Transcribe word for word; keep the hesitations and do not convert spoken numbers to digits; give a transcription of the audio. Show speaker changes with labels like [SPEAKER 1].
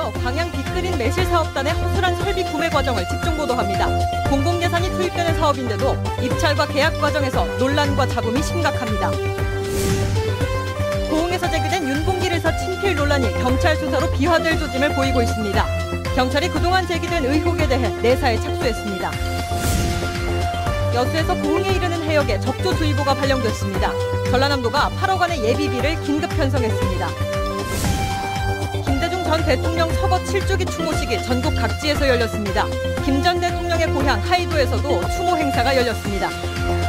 [SPEAKER 1] 일각에서 광양 빅그린 매실사업단의 허술한 설비 구매 과정을 집중 보도합니다. 공공예산이 투입되는 사업인데도 입찰과 계약 과정에서 논란과 잡음이 심각합니다. 고흥에서 제기된 윤봉길 의사 친필 논란이 경찰 수사로 비화될 조짐을 보이고 있습니다. 경찰이 그동안 제기된 의혹에 대해 내사에 착수했습니다. 여수에서 고흥에 이르는 해역에 적조주의보가 발령됐습니다. 전라남도가 팔억 원의 예비비를 긴급 편성했습니다. 김대중 전 대통령 서거 칠 주기 추모식이 전국 각지에서 열렸습니다. 김 전 대통령의 고향 하이도에서도 추모 행사가 열렸습니다.